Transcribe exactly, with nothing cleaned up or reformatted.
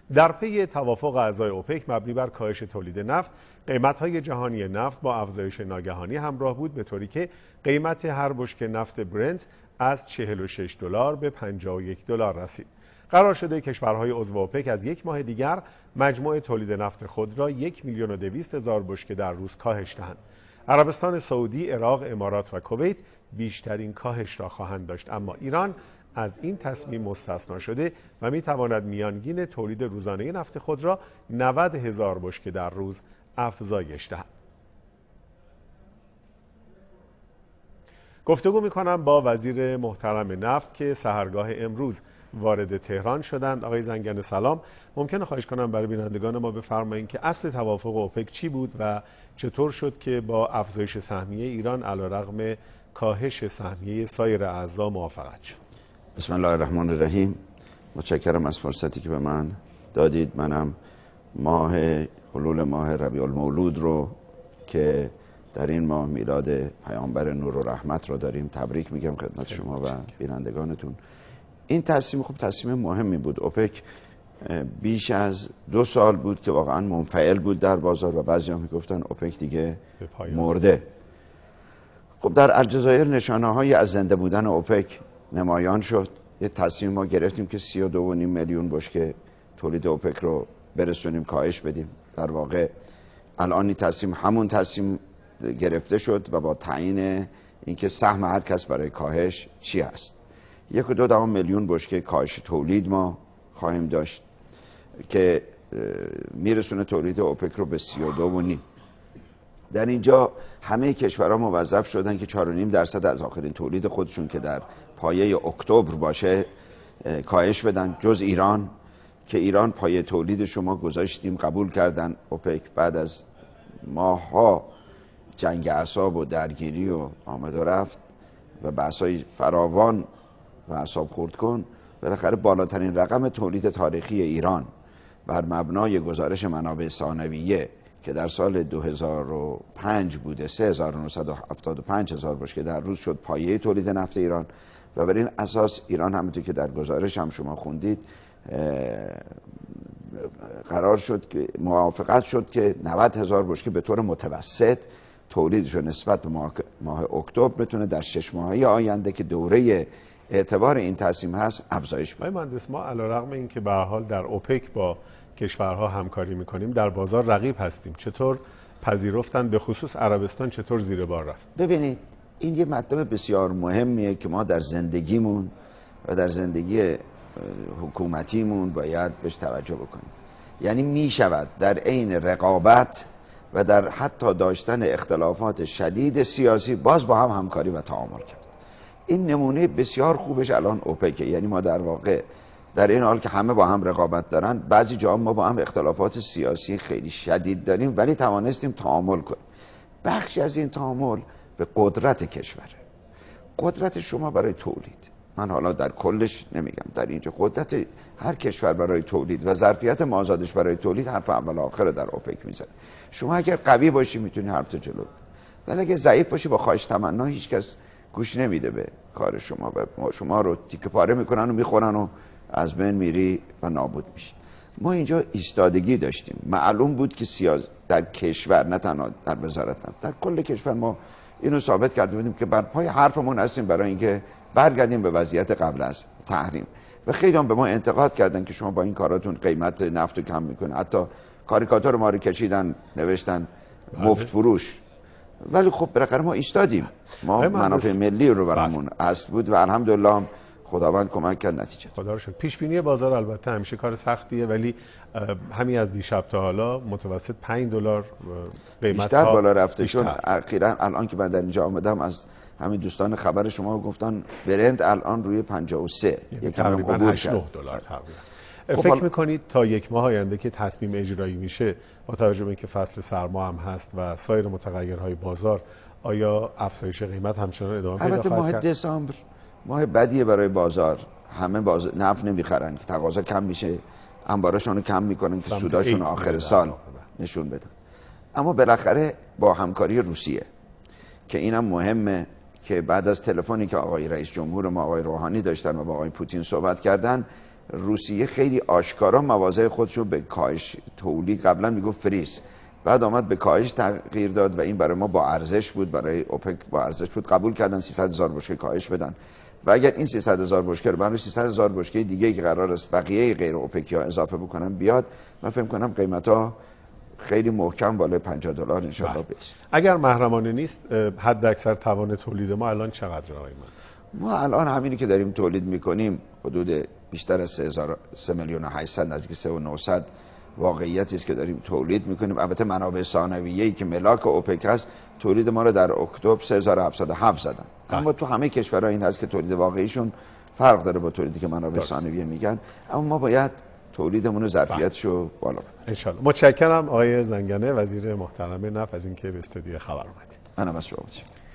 در پی توافق اعضای اوپک مبنی بر کاهش تولید نفت، قیمت‌های جهانی نفت با افزایش ناگهانی همراه بود، به طوری که قیمت هر بشکه نفت برنت از چهل و شش دلار به پنجاه و یک دلار رسید. قرار شده کشورهای عضو اوپک از یک ماه دیگر مجموع تولید نفت خود را یک میلیون و دویست هزار بشکه در روز کاهش دهند. عربستان سعودی، عراق، امارات و کویت بیشترین کاهش را خواهند داشت، اما ایران از این تصمیم مستثنا شده و میتواند میانگین تولید روزانه نفت خود را نود هزار بشکه در روز افزایش دهد. گفتگو میکنم با وزیر محترم نفت که سحرگاه امروز وارد تهران شدند. آقای زنگنه سلام. ممکنه خواهش کنم برای بینندگان ما بفرمایید که اصل توافق اوپک چی بود و چطور شد که با افزایش سهمیه ایران علیرغم کاهش سهمیه سایر اعضا موافقت شد؟ بسم الله الرحمن الرحیم. متشکرم از فرصتی که به من دادید. منم ماه حلول ماه ربیع المولود رو که در این ماه میلاد پیامبر نور و رحمت رو داریم تبریک میگم خدمت شما و بینندگانتون. این تصمیم خوب تصمیم مهمی بود. اوپک بیش از دو سال بود که واقعا منفعل بود در بازار و بعضی هم میگفتن اوپک دیگه مرده. خب در الجزایر نشانه های از زنده بودن اوپک نمایان شد. یه تصمیم ما گرفتیم که سی و دو و نیم میلیون بشکه تولید اوپک رو برسونیم، کاهش بدیم. در واقع الان این تصمیم همون تصمیم گرفته شد و با تعیین اینکه سهم هر کس برای کاهش چی هست. یک و دو دهم میلیون بشکه کاهش تولید ما خواهیم داشت که میرسونه تولید اوپک رو به سی و دو و نیم. در اینجا همه کشورها موظف شدن که چهار و نیم درصد از آخرین تولید خودشون که در پایه اکتبر باشه کاهش بدن، جز ایران که ایران پایه تولید شما گذاشتیم قبول کردن اوپک بعد از ماه‌ها جنگ اعصاب و درگیری و آمد و رفت و بحث‌های فراوان و اعصاب خورد کن، بالاخره بالاترین رقم تولید تاریخی ایران بر مبنای گزارش منابع ثانویه که در سال دو هزار و پنج بوده سه هزار و نهصد و هفتاد و پنج هزار بشکه در روز شد پایه تولید نفت ایران و بر این اساس ایران همونطور که در گزارش هم شما خوندید قرار شد که موافقت شد که نود هزار بشکه به طور متوسط تولیدش رو نسبت به ماه, ماه اکتبر بتونه در شش ماهه آینده که دوره اعتبار این تصمیم هست افزایش بده. آقای مهندس، ما علیرغم اینکه به هر حال در اوپک با کشورها همکاری میکنیم در بازار رقیب هستیم، چطور پذیرفتن؟ به خصوص عربستان چطور زیر بار رفت؟ ببینید این یه مطلب بسیار مهمیه که ما در زندگیمون و در زندگی حکومتیمون باید بهش توجه بکنیم. یعنی می شود در عین رقابت و در حتی داشتن اختلافات شدید سیاسی باز با هم همکاری و تعامل کرد. این نمونه بسیار خوبش الان اوپک. یعنی ما در واقع در این حال که همه با هم رقابت دارن، بعضی جاها ما با هم اختلافات سیاسی خیلی شدید داریم ولی توانستیم تعامل کنیم. بخشی از این تعامل به قدرت کشوره. قدرت شما برای تولید، من حالا در کلش نمیگم، در اینجا قدرت هر کشور برای تولید و ظرفیت مازادش برای تولید حرف اول آخر در اوپک میزنه. شما اگر قوی باشی میتونی حرف تو جلو، ولی اگر ضعیف باشی با خواهش تمنا هیچ کس گوش نمیده به کار شما و شما رو تیکه پاره میکنن و میخورن و از بین میری و نابود میشی. ما اینجا ایستادگی داشتیم. معلوم بود که سیاست در کشور، نه تنها در وزارت نفت، در کل کشور ما اینو ثابت کرده بودیم که بر پای حرفمون هستیم برای اینکه برگردیم به وضعیت قبل از تحریم. و خیلی هم به ما انتقاد کردن که شما با این کاراتون قیمت نفت رو کم میکنه. حتی کاریکاتور ما رو کشیدن نوشتن مفت فروش. ولی خب بالاخره ما ایستادیم. ما منافع ملی رو برامون اصل بود و الحمدلله خداوند کمک کرد نتیجه. خدا رو شکر. پیش بینی بازار البته همیشه کار سختیه، ولی همین از دیشب تا حالا متوسط پنج دلار قیمت بیشتر بالا رفته. چون اخیراً الان که من در اینجا آمدم از همین دوستان خبر شما گفتن برنت الان روی پنجاه و سه، یعنی تقریباً هشتاد و نه دلار تقریبا. فکر میکنید تا یک ماه آینده که تصمیم اجرایی میشه با توجه به اینکه فصل سرما هم هست و سایر متغیرهای بازار، آیا افزایش قیمت همچنان ادامه پیدا خواهد کرد؟ البته ماه دسامبر ماه بدیه برای بازار. همه باز نفت نمیخرن که تقاضا کم میشه، انبارشون رو کم میکنن که سوداشون آخر سال نشون بدن. اما بالاخره با همکاری روسیه که اینم مهمه که بعد از تلفنی که آقای رئیس جمهور ما آقای روحانی داشتن و با آقای پوتین صحبت کردن، روسیه خیلی آشکارا مواضع خودش رو به کاهش تولید، قبلا میگفت فریز، بعد آمد به کاهش تغییر داد و این برای ما با ارزش بود، برای اوپک با ارزش بود، قبول کردن سیصد هزار بشکه کاهش بدن و اگر این سیصد هزار بشکه رو برای سیصد هزار بشکه دیگه که قرار است بقیه غیر اوپکی ها اضافه بکنن بیاد، من فکر کنم قیمت ها خیلی محکم بالای پنجاه دلار ان شاء الله بیست. اگر محرمانه نیست حد اکثر توان تولید ما الان چقدر آقای مهندس؟ ما الان همینی که داریم تولید میکنیم حدود بیشتر از سه میلیون و هشتصد نزدیک سه و نهصد واقعیتی است که داریم تولید میکنیم. البته منابع ثانویه‌ای که ملاک اوپک است تولید ما رو در اکتبر سه هزار و هفتصد و هفت زدن، اما تو همه کشورها این هست که تولید واقعیشون فرق داره با تولیدی که منابع ثانویه میگن، اما ما باید تولیدمون رو ظرفیتشو بالا ببریم ان شاء الله. متشکرم آقای زنگنه وزیر محترم نفت از اینکه به استودیو خبر اومدید. منم از شما متشکرم.